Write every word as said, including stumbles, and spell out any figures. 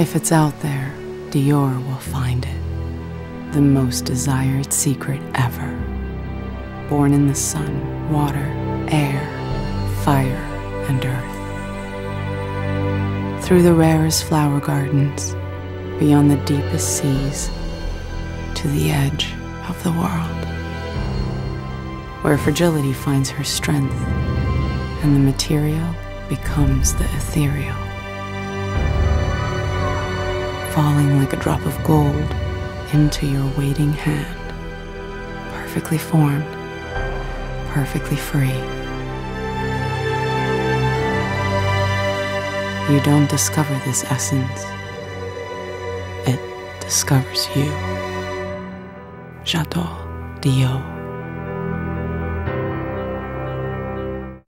If it's out there, Dior will find it. The most desired secret ever. Born in the sun, water, air, fire, and earth. Through the rarest flower gardens, beyond the deepest seas, to the edge of the world, where fragility finds her strength and the material becomes the ethereal, falling like a drop of gold into your waiting hand, perfectly formed, perfectly free. You don't discover this essence, it discovers you. J'adore Dior.